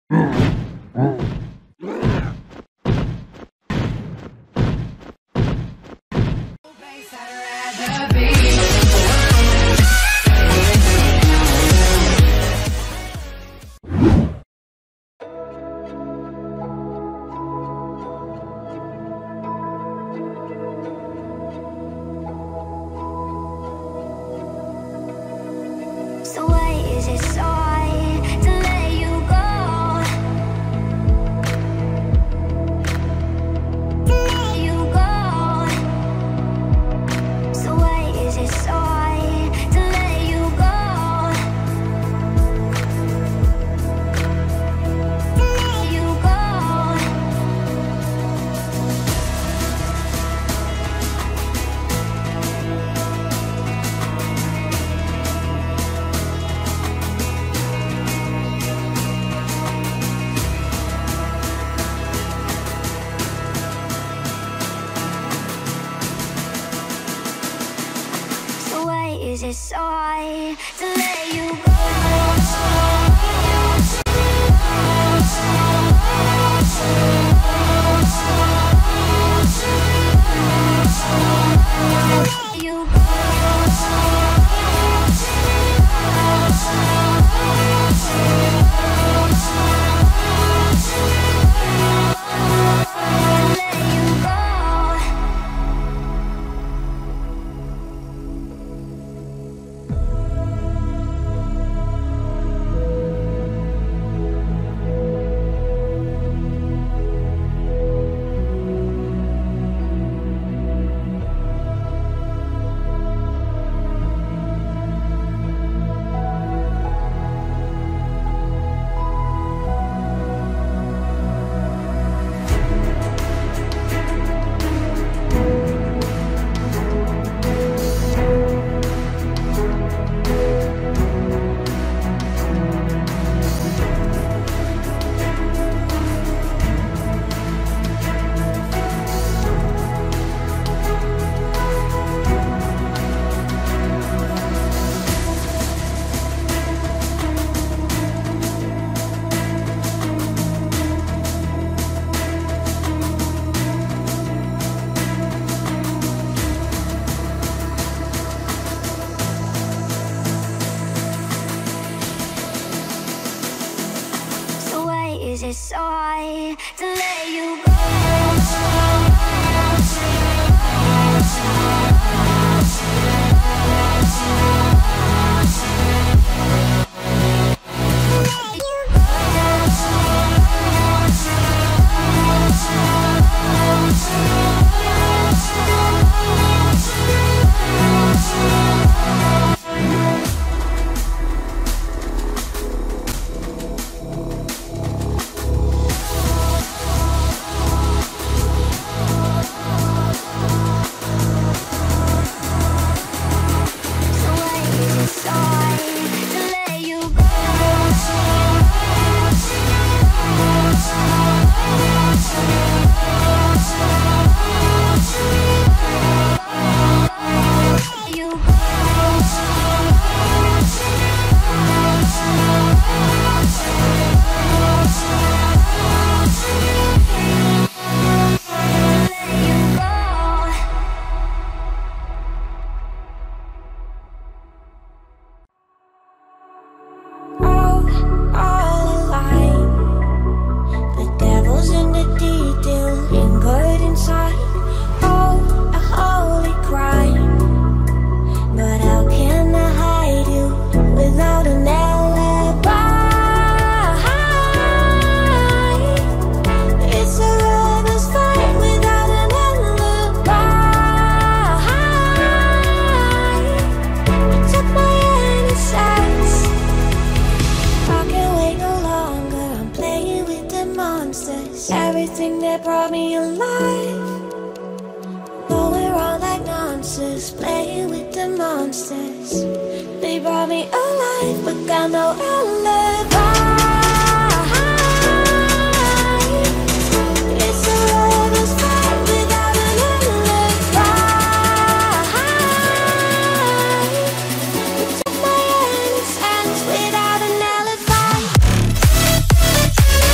So why is it so hard to let you go? To let you go. So why is it so hard to let you go? To let you go. So why is it so hard to let you go? Let you go. Let you go. So why is it so hard to let you go? So why is it so hard to let you go? Let you All alive. The devil's in the detail, lingered inside. Oh, a holy crime. But how can I hide you without an alibi? It's a lover's fight without an alibi. You took my innocence. I can't wait no longer. I'm playing with the monsters. Everything that brought me alive. Going wrong like nonsense. Playing with the monsters. They brought me alive, but got no alibi. It's a lover's fight without an alibi. You took my innocence without an alibi.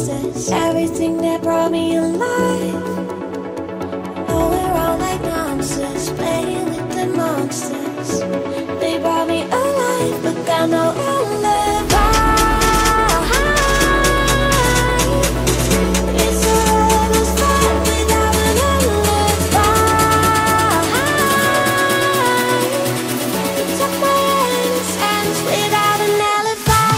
monsters, everything that brought me alive. Oh, we're all like monsters, playing with the monsters. They brought me alive, but got no alibi. It's a rebel's fight without an alibi. You took my innocence without an alibi.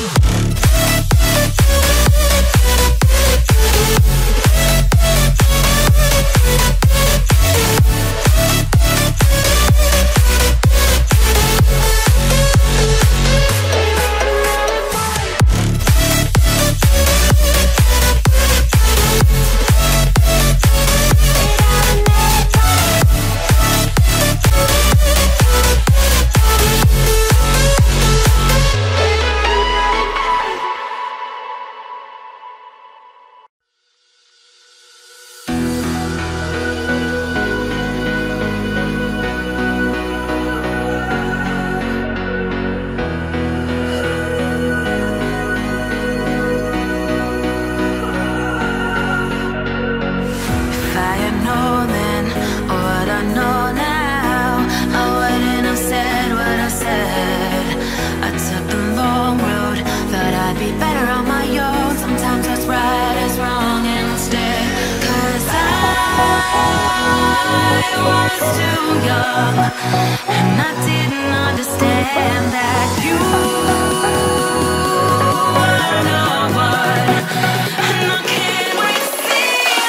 And I didn't understand that you were the one. And I can't wait to see you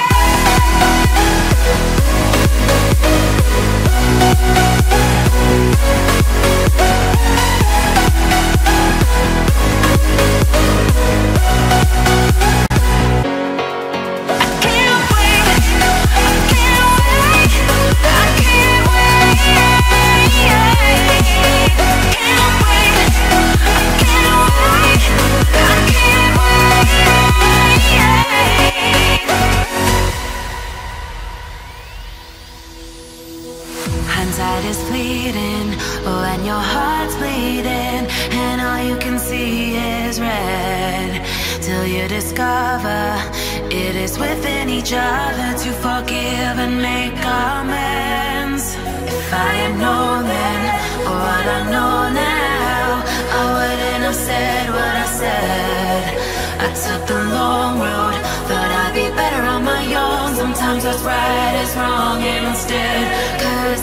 hindsight is fleeting when your heart's bleeding and all you can see is red, till you discover it is within each other to forgive and make amends. If I had known then what I know now, I wouldn't have said what I said. I took the long road, thought I'd be better on my own. Sometimes what's right is wrong instead, 'cause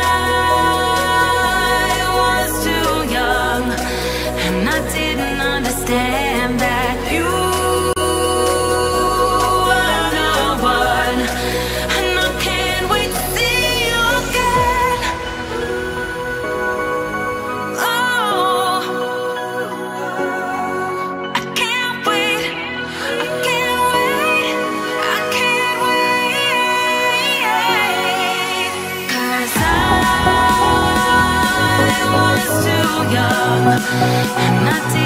I was too young and I didn't understand that you were the one. And I can't wait to see you again. Oh, I can't wait, I can't wait, I can't wait, 'cause I was too young and I didn't